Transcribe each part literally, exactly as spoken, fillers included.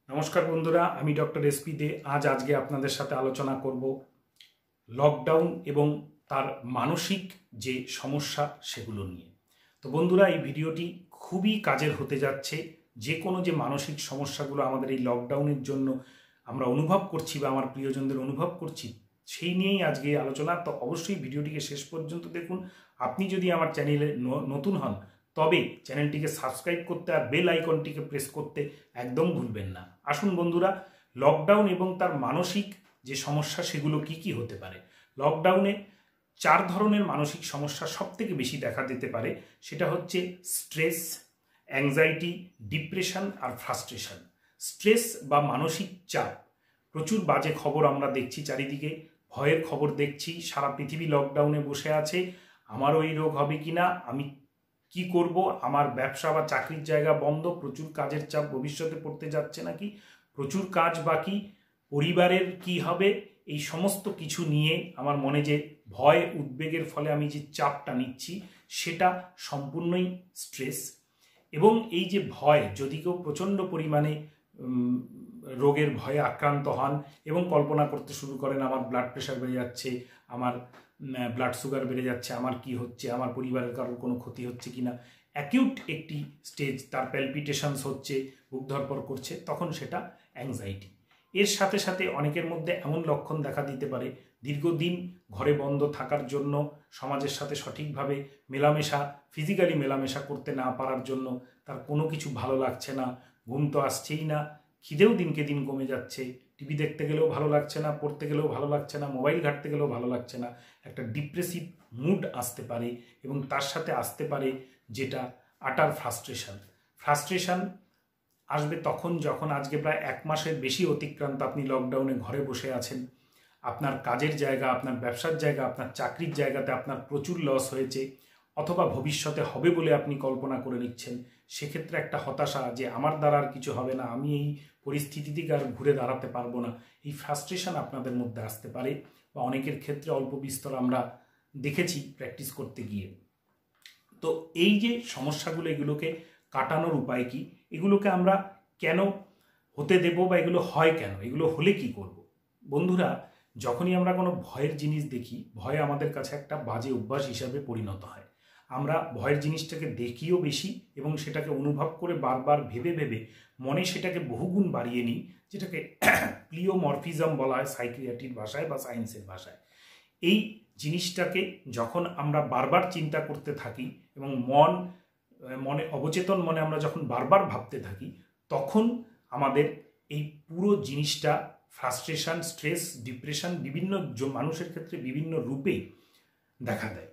নমস্কার বন্ধুরা, আমি ডক্টর এসপি দে। আজ আজকে আপনাদের সাথে আলোচনা করব লকডাউন এবং তার মানসিক যে সমস্যা সেগুলো নিয়ে। তো বন্ধুরা, এই ভিডিওটি খুবই কাজের হতে যাচ্ছে। যে কোনো যে মানসিক সমস্যাগুলো আমাদের এই লকডাউনের জন্য আমরা অনুভব করছি বা আমার প্রিয়জনদের অনুভব করছি, সেই নিয়েই আজকে আলোচনা। তো অবশ্যই ভিডিওটিকে শেষ পর্যন্ত দেখুন। আপনি যদি আমার চ্যানেলে নতুন হন তবে চ্যানেলটিকে সাবস্ক্রাইব করতে আর বেল আইকনটিকে প্রেস করতে একদম ভুলবেন না। আসুন বন্ধুরা, লকডাউন এবং তার মানসিক যে সমস্যা সেগুলো কি কি হতে পারে। লকডাউনে চার ধরনের মানসিক সমস্যা সব থেকে বেশি দেখা দিতে পারে। সেটা হচ্ছে স্ট্রেস, অ্যাংজাইটি, ডিপ্রেশন আর ফ্রাস্ট্রেশন। স্ট্রেস বা মানসিক চাপ, প্রচুর বাজে খবর আমরা দেখছি চারিদিকে, ভয়ের খবর দেখছি। সারা পৃথিবী লকডাউনে বসে আছে। আমারও এই রোগ হবে কিনা, আমি কি করব, আমার ব্যবসা বা চাকরির জায়গা বন্ধ, প্রচুর কাজের চাপ, ভবিষ্যতে পড়তে যাচ্ছে নাকি, প্রচুর কাজ বাকি, পরিবারের কি হবে, এই সমস্ত কিছু নিয়ে আমার মনে যে ভয় উদ্বেগের ফলে আমি যে চাপটা নিচ্ছি সেটা সম্পূর্ণই স্ট্রেস। এবং এই যে ভয়, যদি কেউ প্রচণ্ড পরিমাণে রোগের ভয়ে আক্রান্ত হন এবং কল্পনা করতে শুরু করেন আমার ব্লাড প্রেশার বেড়ে যাচ্ছে, আমার ব্লাড সুগার বেড়ে যাচ্ছে, আমার কি হচ্ছে, আমার পরিবারের কারোর কোনো ক্ষতি হচ্ছে কিনা, অ্যাকিউট একটি স্টেজ, তার প্যালপিটেশনস হচ্ছে, বুক ধড়ফড় করছে, তখন সেটা অ্যাংজাইটি। এর সাথে সাথে অনেকের মধ্যে এমন লক্ষণ দেখা দিতে পারে দীর্ঘদিন ঘরে বন্ধ থাকার জন্য, সমাজের সাথে সঠিকভাবে মেলামেশা, ফিজিক্যালি মেলামেশা করতে না পারার জন্য তার কোনো কিছু ভালো লাগছে না, ঘুম তো আসছেই না, খিদেও দিনকে দিন কমে যাচ্ছে, টিভি দেখতে গেলেও ভালো লাগছে না, পড়তে গেলেও ভালো লাগছে না, মোবাইল ঘাঁটতে গেলেও ভালো লাগছে না, একটা ডিপ্রেসিভ মুড আসতে পারে। এবং তার সাথে আসতে পারে যেটা আটার ফ্রাস্ট্রেশন। ফ্রাস্ট্রেশন আসবে তখন যখন আজকে প্রায় এক মাসের বেশি অতিক্রান্ত আপনি লকডাউনে ঘরে বসে আছেন। আপনার কাজের জায়গা, আপনার ব্যবসার জায়গা, আপনার চাকরির জায়গাতে আপনার প্রচুর লস হয়েছে, অথবা ভবিষ্যতে হবে বলে আপনি কল্পনা করে নিচ্ছেন। সেক্ষেত্রে একটা হতাশা যে আমার দ্বারা আর কিছু হবে না, আমি এই পরিস্থিতি থেকে আর ঘুরে দাঁড়াতে পারবো না, এই ফ্রাস্ট্রেশন আপনাদের মধ্যে আসতে পারে। বা অনেকের ক্ষেত্রে অল্প বিস্তর আমরা দেখেছি প্র্যাকটিস করতে গিয়ে। তো এই যে সমস্যাগুলো, এগুলোকে কাটানোর উপায় কি, এগুলোকে আমরা কেন হতে দেব বা এগুলো হয় কেন, এগুলো হলে কি করব। বন্ধুরা, যখনই আমরা কোনো ভয়ের জিনিস দেখি, ভয় আমাদের কাছে একটা বাজে অভ্যাস হিসাবে পরিণত হয়। আমরা ভয়ের জিনিসটাকে দেখিও বেশি এবং সেটাকে অনুভব করে বারবার ভেবে ভেবে মনে সেটাকে বহুগুণ বাড়িয়ে নিই, যেটাকে প্লিওমরফিজম বলা হয় সাইকিয়াট্রির ভাষায় বা সায়েন্সের ভাষায়। এই জিনিসটাকে যখন আমরা বারবার চিন্তা করতে থাকি এবং মন মনে অবচেতন মনে আমরা যখন বারবার ভাবতে থাকি, তখন আমাদের এই পুরো জিনিসটা ফ্রাস্ট্রেশন, স্ট্রেস, ডিপ্রেশন বিভিন্ন মানুষের ক্ষেত্রে বিভিন্ন রূপে দেখা দেয়।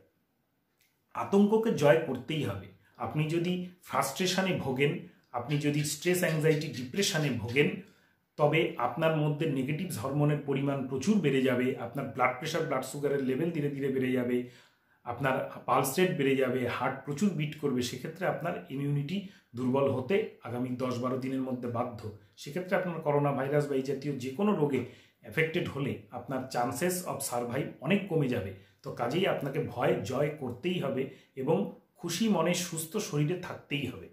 আতঙ্ককে জয় করতেই হবে। আপনি যদি ফ্রাস্ট্রেশনে ভোগেন, আপনি যদি স্ট্রেস, অ্যাংজাইটি, ডিপ্রেশনে ভোগেন, তবে আপনার মধ্যে নেগেটিভ হরমোনের পরিমাণ প্রচুর বেড়ে যাবে, আপনার ব্লাড প্রেশার, ব্লাড সুগারের লেভেল ধীরে ধীরে বেড়ে যাবে, আপনার পালস রেট বেড়ে যাবে, হার্ট প্রচুর বিট করবে। সেক্ষেত্রে আপনার ইমিউনিটি দুর্বল হতে আগামী দশ বারো দিনের মধ্যে বাধ্য। সেক্ষেত্রে আপনার করোনা ভাইরাস বা এই জাতীয় যে কোনো রোগে এফেক্টেড হলে আপনার চান্সেস অফ সারভাইভ অনেক কমে যাবে। তো কাজেই আপনাকে ভয় জয় করতেই হবে এবং খুশি মনে সুস্থ শরীরে থাকতেই হবে।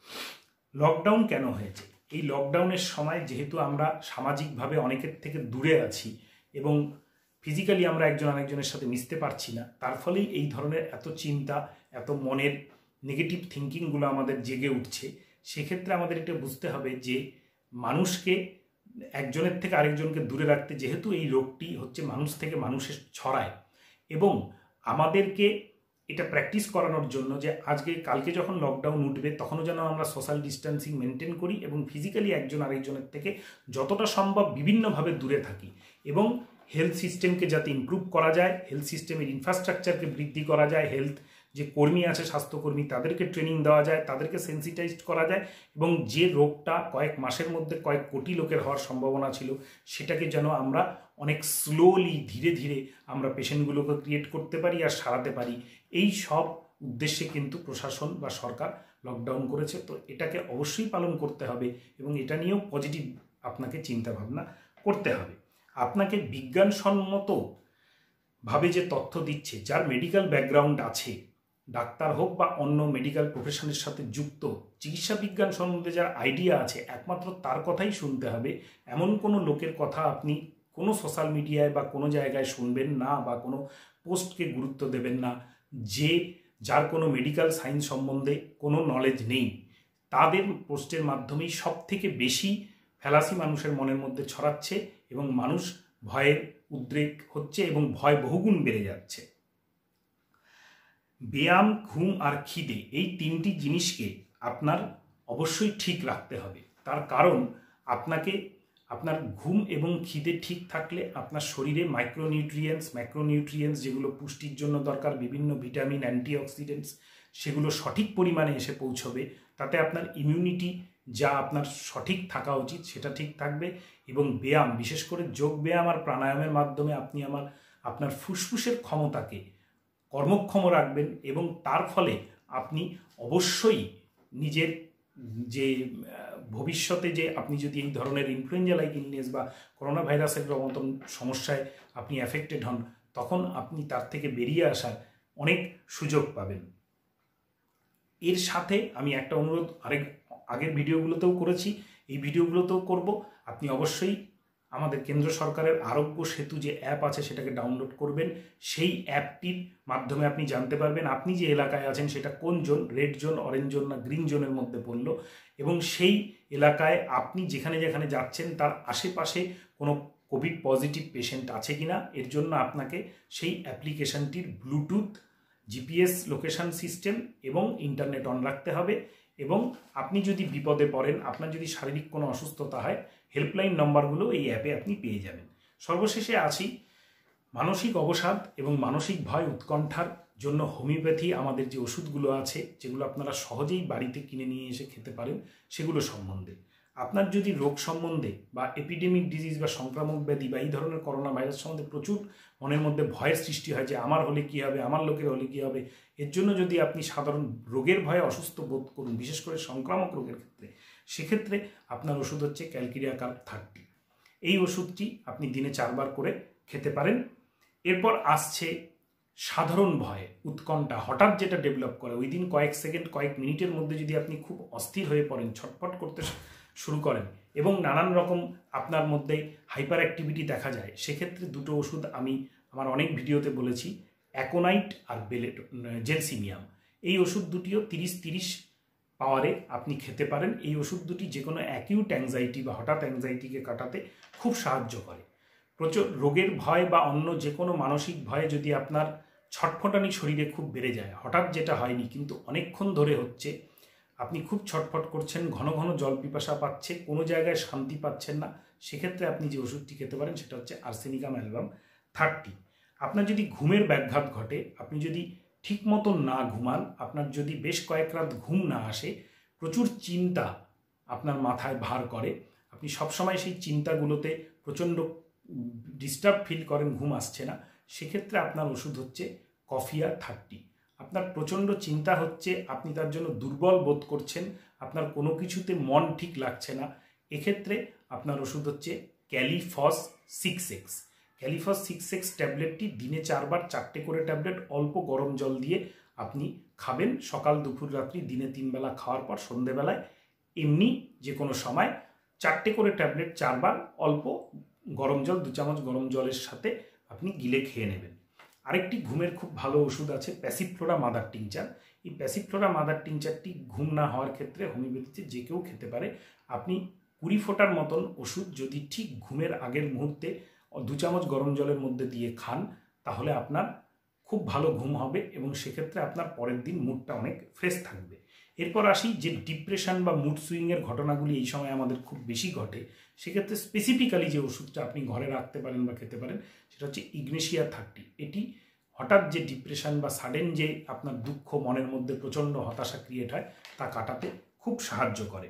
লকডাউন কেন হয়েছে? এই লকডাউনের সময় যেহেতু আমরা সামাজিকভাবে অনেকের থেকে দূরে আছি এবং ফিজিক্যালি আমরা একজন আরেকজনের সাথে মিশতে পারছি না, তার ফলেই এই ধরনের এত চিন্তা, এত মনের নেগেটিভ থিঙ্কিংগুলো আমাদের জেগে উঠছে। সেক্ষেত্রে আমাদের এটা বুঝতে হবে যে মানুষকে একজনের থেকে আরেকজনকে দূরে রাখতে, যেহেতু এই রোগটি হচ্ছে মানুষ থেকে মানুষের ছড়ায়, এবং আমাদেরকে এটা প্র্যাকটিস করানোর জন্য যে আজকে কালকে যখন লকডাউন উঠবে তখনও যেন আমরা সোশ্যাল ডিস্টেন্সিং মেনটেন করি এবং ফিজিক্যালি একজন আরেকজনের থেকে যতটা সম্ভব বিভিন্নভাবে দূরে থাকি, এবং হেলথ সিস্টেমকে যাতে ইমপ্রুভ করা যায়, হেলথ সিস্টেমের ইনফ্রাস্ট্রাকচারকে বৃদ্ধি করা যায়, হেলথ যে কর্মী আছে, স্বাস্থ্যকর্মী, তাদেরকে ট্রেনিং দেওয়া যায়, তাদেরকে সেন্সিটাইজড করা যায়, এবং যে রোগটা কয়েক মাসের মধ্যে কয়েক কোটি লোকের হওয়ার সম্ভাবনা ছিল সেটাকে যেন আমরা অনেক স্লোলি, ধীরে ধীরে আমরা পেশেন্টগুলোকে ক্রিয়েট করতে পারি আর সারাতে পারি। এই সব উদ্দেশ্যে কিন্তু প্রশাসন বা সরকার লকডাউন করেছে। তো এটাকে অবশ্যই পালন করতে হবে এবং এটা নিয়েও পজিটিভ আপনাকে চিন্তাভাবনা করতে হবে। আপনাকে বিজ্ঞানসম্মতভাবে যে তথ্য দিচ্ছে, যার মেডিকেল ব্যাকগ্রাউন্ড আছে, ডাক্তার হোক বা অন্য মেডিকেল প্রফেশনের সাথে যুক্ত, চিকিৎসা বিজ্ঞান সম্বন্ধে যার আইডিয়া আছে একমাত্র তার কথাই শুনতে হবে। এমন কোনো লোকের কথা আপনি কোনো সোশ্যাল মিডিয়ায় বা কোনো জায়গায় শুনবেন না বা কোনো পোস্টকে গুরুত্ব দেবেন না যে যার কোনো মেডিকেল সায়েন্স সম্বন্ধে কোনো নলেজ নেই। তাদের পোস্টের মাধ্যমেই সব থেকে বেশি ফ্যালাসি মানুষের মনের মধ্যে ছড়াচ্ছে এবং মানুষ ভয়ের উদ্রেক হচ্ছে এবং ভয় বহুগুণ বেড়ে যাচ্ছে। ব্যায়াম, ঘুম আর খিদে এই তিনটি জিনিসকে আপনার অবশ্যই ঠিক রাখতে হবে। তার কারণ আপনাকে আপনার ঘুম এবং খিদে ঠিক থাকলে আপনার শরীরে মাইক্রোনিউট্রিয়েন্টস, ম্যাক্রোনিউট্রিয়েন্টস যেগুলো পুষ্টির জন্য দরকার, বিভিন্ন ভিটামিন, অ্যান্টিঅক্সিডেন্টস সেগুলো সঠিক পরিমাণে এসে পৌঁছবে। তাতে আপনার ইমিউনিটি যা আপনার সঠিক থাকা উচিত সেটা ঠিক থাকবে। এবং ব্যায়াম, বিশেষ করে যোগ ব্যায়াম আর প্রাণায়ামের মাধ্যমে আপনি আমার আপনার ফুসফুসের ক্ষমতাকে কর্মক্ষম রাখবেন এবং তার ফলে আপনি অবশ্যই নিজের যে ভবিষ্যতে যে আপনি যদি এই ধরনের ইনফ্লুয়েঞ্জা লাইক ইলনেস বা করোনা ভাইরাসের মতন সমস্যায় আপনি অ্যাফেক্টেড হন, তখন আপনি তার থেকে বেরিয়ে আসার অনেক সুযোগ পাবেন। এর সাথে আমি একটা অনুরোধ আরেক আগের ভিডিওগুলোতেও করেছি, এই ভিডিওগুলোতেও করব। আপনি অবশ্যই আমাদের কেন্দ্র সরকারের আরোগ্য সেতু যে অ্যাপ আছে সেটাকে ডাউনলোড করবেন। সেই অ্যাপটির মাধ্যমে আপনি জানতে পারবেন আপনি যে এলাকায় আছেন সেটা কোন zone, red zone, orange zone না গ্রিন জোনের মধ্যে পড়ল, এবং সেই এলাকায় আপনি যেখানে যেখানে যাচ্ছেন তার আশেপাশে কোনো কোভিড পজিটিভ পেশেন্ট আছে কিনা এর জন্য আপনাকে সেই অ্যাপ্লিকেশনটির ব্লুটুথ, জিপিএস লোকেশন সিস্টেম এবং ইন্টারনেট অন রাখতে হবে। এবং আপনি যদি বিপদে পড়েন, আপনার যদি শারীরিক কোনো অসুস্থতা হয়, হেল্পলাইন নম্বরগুলো এই অ্যাপে আপনি পেয়ে যাবেন। সর্বশেষে আসি মানসিক অবসাদ এবং মানসিক ভয় উৎকণ্ঠার জন্য হোমিওপ্যাথি আমাদের যে ওষুধগুলো আছে যেগুলো আপনারা সহজেই বাড়িতে কিনে নিয়ে এসে খেতে পারেন সেগুলো সম্বন্ধে। আপনার যদি রোগ সম্বন্ধে বা এপিডেমিক ডিজিজ বা সংক্রামক ব্যাধি বা এই ধরনের করোনা ভাইরাস সম্বন্ধে প্রচুর মনের মধ্যে ভয়ের সৃষ্টি হয় যে আমার হলে কী হবে, আমার লোকের হলে কী হবে, এর জন্য যদি আপনি সাধারণ রোগের ভয়ে অসুস্থ বোধ করুন, বিশেষ করে সংক্রামক রোগের ক্ষেত্রে, সেক্ষেত্রে আপনার ওষুধ হচ্ছে ক্যালকিরিয়া কার্ব থার্টি। এই ওষুধটি আপনি দিনে চারবার করে খেতে পারেন। এরপর আসছে সাধারণ ভয়, উৎকণ্ঠা, হঠাৎ যেটা ডেভেলপ করে ওই দিন কয়েক সেকেন্ড কয়েক মিনিটের মধ্যে যদি আপনি খুব অস্থির হয়ে পড়েন, ছটফট করতে শুরু করেন এবং নানান রকম আপনার মধ্যে হাইপার অ্যাক্টিভিটি দেখা যায়, সেক্ষেত্রে দুটো ওষুধ আমি আমার অনেক ভিডিওতে বলেছি, অ্যাকোনাইট আর বেলেট জেলসিমিয়াম। এই ওষুধ দুটিও তিরিশ তিরিশ পাওয়ারে আপনি খেতে পারেন। এই ওষুধ দুটি যে কোনো অ্যাকিউট অ্যাংজাইটি বা হঠাৎ অ্যাংজাইটিকে কাটাতে খুব সাহায্য করে। প্রচুর রোগের ভয় বা অন্য যে কোনো মানসিক ভয়ে যদি আপনার ছটফটানি শরীরে খুব বেড়ে যায়, হঠাৎ যেটা হয়নি কিন্তু অনেকক্ষণ ধরে হচ্ছে, আপনি খুব ছটফট করছেন, ঘন ঘন জল পিপাসা পাচ্ছে, কোনো জায়গায় শান্তি পাচ্ছেন না, সেক্ষেত্রে আপনি যে ওষুধটি খেতে পারেন সেটা হচ্ছে আর্সেনিকাম অ্যালবাম থার্টি। আপনার যদি ঘুমের ব্যাঘাত ঘটে, আপনি যদি ঠিক মতো না ঘুমান, আপনার যদি বেশ কয়েক রাত ঘুম না আসে, প্রচুর চিন্তা আপনার মাথায় ভার করে, আপনি সবসময় সেই চিন্তাগুলোতে প্রচণ্ড ডিস্টার্ব ফিল করেন, ঘুম আসছে না, সেক্ষেত্রে আপনার ওষুধ হচ্ছে কফিয়া থার্টি। আপনার প্রচণ্ড চিন্তা হচ্ছে, আপনি তার জন্য দুর্বল বোধ করছেন, আপনার কোনো কিছুতে মন ঠিক লাগছে না, এক্ষেত্রে আপনার ওষুধ হচ্ছে kali phos six X. Kali phos six X ট্যাবলেটটি দিনে চারবার চারটে করে ট্যাবলেট অল্প গরম জল দিয়ে আপনি খাবেন, সকাল দুপুর রাত্রি দিনে তিন বেলা খাওয়ার পর সন্ধেবেলায় এমনি যে কোনো সময় চারটে করে ট্যাবলেট চারবার অল্প গরম জল, দু চামচ গরম জলের সাথে আপনি গিলে খেয়ে নেবেন। আরেকটি ঘুমের খুব ভালো ওষুধ আছে প্যাসিফ্লোরা মাদার টিংচার। এই প্যাসিফ্লোরা মাদার টিংচারটি ঘুম না হওয়ার ক্ষেত্রে হোমিওপ্যাথিতে যে কেউ খেতে পারে। আপনি কুড়ি ফোঁটার মতন ওষুধ যদি ঠিক ঘুমের আগের মুহূর্তে দু চামচ গরম জলের মধ্যে দিয়ে খান, তাহলে আপনার খুব ভালো ঘুম হবে এবং সেক্ষেত্রে আপনার পরের দিন মুডটা অনেক ফ্রেশ থাকবে। এরপর আসি যে ডিপ্রেশন বা মুড সুইংয়ের ঘটনাগুলি এই সময় আমাদের খুব বেশি ঘটে, সেক্ষেত্রে স্পেসিফিক্যালি যে ওষুধটা আপনি ঘরে রাখতে পারেন বা খেতে পারেন সেটা হচ্ছে ইগনেশিয়া থার্টি। এটি হঠাৎ যে ডিপ্রেশন বা সাডেন যে আপনার দুঃখ, মনের মধ্যে প্রচণ্ড হতাশা ক্রিয়েট হয়, তা কাটাতে খুব সাহায্য করে।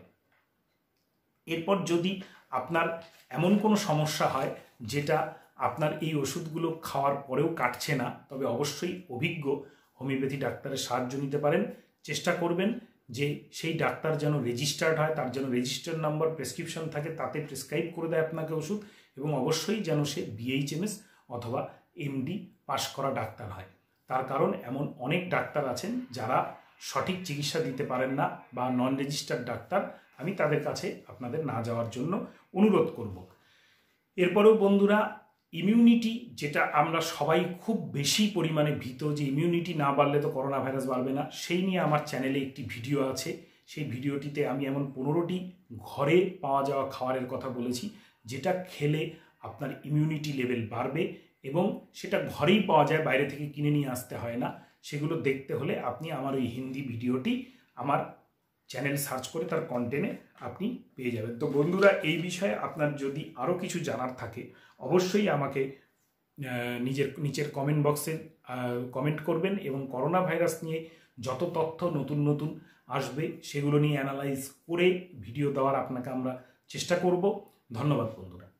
এরপর যদি আপনার এমন কোনো সমস্যা হয় যেটা আপনার এই ওষুধগুলো খাওয়ার পরেও কাটছে না, তবে অবশ্যই অভিজ্ঞ হোমিওপ্যাথি ডাক্তারের সাহায্য নিতে পারেন। চেষ্টা করবেন যে সেই ডাক্তার যেন রেজিস্টার্ড হয়, তার যেন রেজিস্টার্ড নাম্বার প্রেসক্রিপশন থাকে, তাতে প্রেসক্রাইব করে দেয় আপনাকে ওষুধ, এবং অবশ্যই যেন সে বিএইচএমএস অথবা এমডি পাশ করা ডাক্তার হয়। তার কারণ এমন অনেক ডাক্তার আছেন যারা সঠিক চিকিৎসা দিতে পারেন না বা নন রেজিস্টার্ড ডাক্তার, আমি তাদের কাছে আপনাদের না যাওয়ার জন্য অনুরোধ করব। এরপরেও বন্ধুরা, ইমিউনিটি যেটা আমরা সবাই খুব বেশি পরিমাণে ভীত যে ইমিউনিটি না বাড়লে তো করোনা ভাইরাস বাড়বে না, সেই নিয়ে আমার চ্যানেলে একটি ভিডিও আছে। সেই ভিডিওটিতে আমি এমন পনেরোটি ঘরে পাওয়া যাওয়া খাবারের কথা বলেছি যেটা খেলে আপনার ইমিউনিটি লেভেল বাড়বে এবং সেটা ঘরেই পাওয়া যায়, বাইরে থেকে কিনে নিয়ে আসতে হয় না। সেগুলো দেখতে হলে আপনি আমার ওই হিন্দি ভিডিওটি আমার চ্যানেল সার্চ করে তার কন্টেন্টে আপনি পেয়ে যাবেন। তো বন্ধুরা, এই বিষয়ে আপনার যদি আরও কিছু জানার থাকে অবশ্যই আমাকে নিজের নিচের কমেন্ট বক্সে কমেন্ট করবেন এবং করোনা ভাইরাস নিয়ে যত তথ্য নতুন নতুন আসবে সেগুলো নিয়ে অ্যানালাইজ করে ভিডিও দেওয়ার আপনাকে আমরা চেষ্টা করব। ধন্যবাদ বন্ধুরা।